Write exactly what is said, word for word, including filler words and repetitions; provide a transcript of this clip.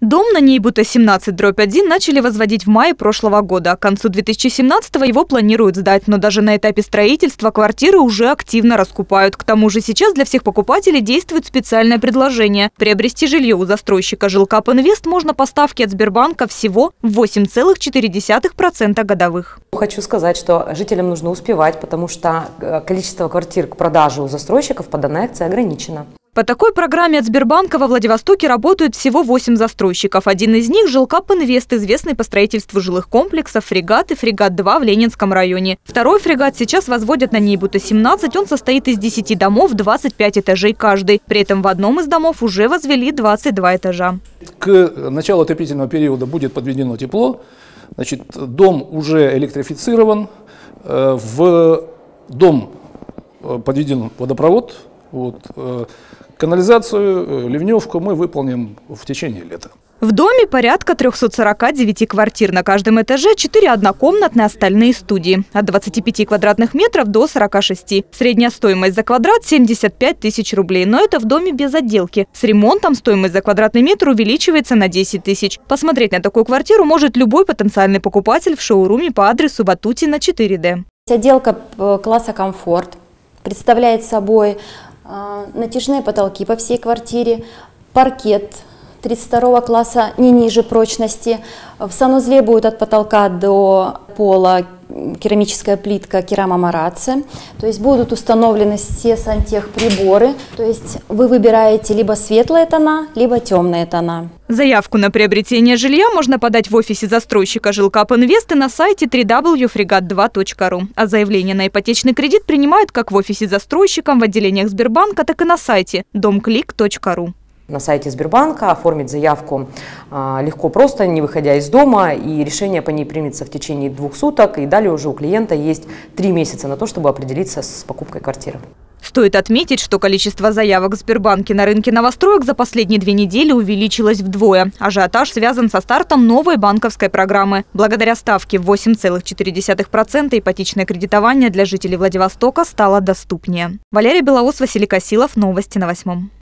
Дом на Нейбута семнадцать дробь один начали возводить в мае прошлого года. К концу две тысячи семнадцатого его планируют сдать, но даже на этапе строительства квартиры уже активно раскупают. К тому же сейчас для всех покупателей действует специальное предложение. Приобрести жилье у застройщика «Жилкап Инвест» можно по ставке от Сбербанка всего восемь целых четыре десятых процента годовых. Хочу сказать, что жителям нужно успевать, потому что количество квартир к продаже у застройщиков по данной акции ограничено. По такой программе от Сбербанка во Владивостоке работают всего восемь застройщиков. Один из них – «Жилкап Инвест», известный по строительству жилых комплексов «Фрегат» и «Фрегат-два» в Ленинском районе. Второй «Фрегат» сейчас возводят на Нейбута семнадцать. Он состоит из десяти домов, двадцать пять этажей каждый. При этом в одном из домов уже возвели двадцать два этажа. К началу отопительного периода будет подведено тепло. Значит, дом уже электрифицирован. В дом подведен водопровод. Вот. Канализацию, ливневку мы выполним в течение лета. В доме порядка трёхсот сорока девяти квартир. На каждом этаже четыре однокомнатные, остальные студии. От двадцати пяти квадратных метров до сорока шести. Средняя стоимость за квадрат – семьдесят пять тысяч рублей. Но это в доме без отделки. С ремонтом стоимость за квадратный метр увеличивается на десять тысяч. Посмотреть на такую квартиру может любой потенциальный покупатель в шоуруме по адресу Батутина четыре дэ. Отделка класса «Комфорт» представляет собой натяжные потолки по всей квартире, паркет тридцать второго класса не ниже прочности. В санузле будет от потолка до пола керамическая плитка керамомараци. То есть будут установлены все сантехприборы. То есть вы выбираете либо светлые тона, либо темные тона. Заявку на приобретение жилья можно подать в офисе застройщика «Жилкап Инвест» и на сайте дабл ю дабл ю дабл ю точка фрегат два точка ру. А заявление на ипотечный кредит принимают как в офисе застройщика, в отделениях Сбербанка, так и на сайте домклик точка ру. На сайте Сбербанка оформить заявку а, легко, просто, не выходя из дома, и решение по ней примется в течение двух суток, и далее уже у клиента есть три месяца на то, чтобы определиться с покупкой квартиры. Стоит отметить, что количество заявок в Сбербанке на рынке новостроек за последние две недели увеличилось вдвое. Ажиотаж связан со стартом новой банковской программы. Благодаря ставке в восемь целых четыре десятых процента ипотечное кредитование для жителей Владивостока стало доступнее. Валерия Белоус, Василий Косилов. Новости на восьмом.